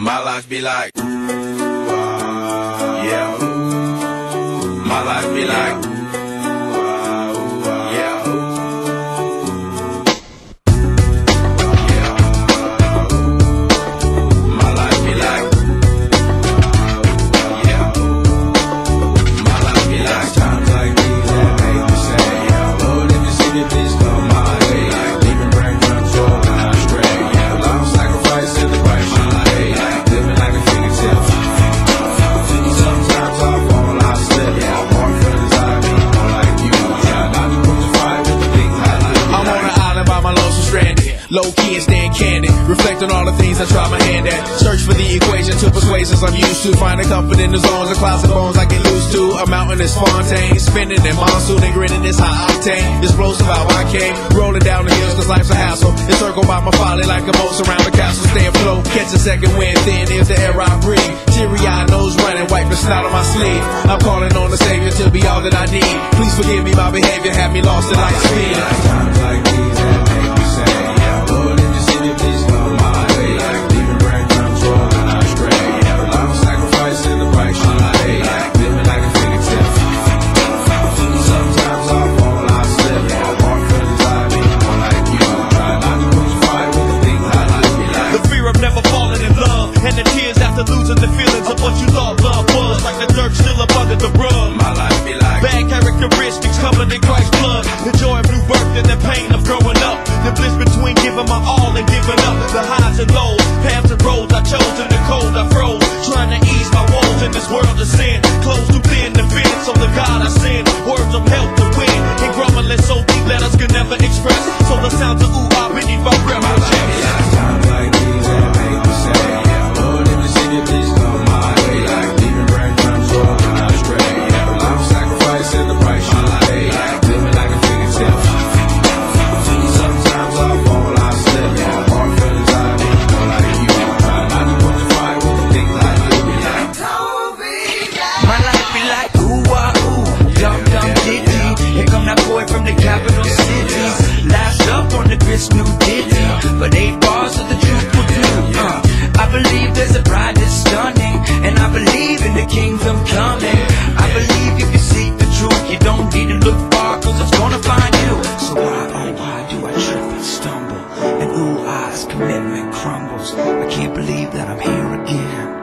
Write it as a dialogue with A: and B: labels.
A: My life be like, yeah. My life be like, yeah. My life be like, yeah. My life be like times like these that make me say, yeah. Lord, if you see me, please come my way. Like leaving brain control when I stray. Yeah, long sacrifice in the price my life. Like living like a fingertip. Sometimes I fall, I slip. Yeah, more friends I meet, more like you. Try not to put the fire with the things I like. I'm on an island by my lonesome stranded. Low key and staying candid. Reflect on all the things I try my hand at. Search for the equation to persuasions I'm used to. Finding comfort in the zones of clouds and bones I get loose to. A mountain is Fontaine. Spinning in monsoon and grinning is high octane. Explosive how I came. Rolling down the hills cause life's a hassle. Encircled by my folly like a moat around the castle. Stay afloat. Catch a second wind. Thin is the air I breathe. Teary-eyed nose running. Wipe the snot on my sleeve. I'm calling on the Savior to be all that I need. Please forgive me my behavior. Have me lost in light speed. Times like these that make me say, yeah, Lord, if you see me, please come my way. Like leaving brain control when I stray. Yeah, long sacrifice in the price you pay. Like living like a fingertip. Sometimes I fall, I slip. Yeah, more friends I meet, more like you. Try not to put the fire with the things I like.
B: The fear of never falling in love, and the tears after losing the feelings of what you thought love was. Like the dirt still up under the rug.
A: My life be like
B: bad characteristics covered in Christ's blood. The joy of new birth and the pain of growing up. The bliss between giving my all and giving up. The highs and lows, paths and roads I chose. In the cold I froze, trying to ease my woes in this world of sin. Close too thin to fit, so the God I send words of help to win. And grumbling so deep letters can never express. So the sounds of ooh ah beneath my breath.
A: my life be like times like these that make me say, yeah, Lord, if you see me, please come my way. Like leaving brain control when I stray. Yeah, long sacrifice in the price you pay. Like living like a fingertip. Sometimes I fall, I slip. Yeah, more friends I meet, more like you. Try not to put the fire with the things I do. Like
C: My life be like ooh ah ooh, dum dum diddy. Here come that boy from the capital city. Last up on the Chris New Diddy, but 8 bars of the truth will do. I believe there's a bride that's stunning, and I believe in the kingdom coming. I believe if you seek the truth, you don't need to look far, cause it's gonna find you. So why, oh why do I trip and stumble? And ooh ah's commitment crumbles. I can't believe that I'm here again.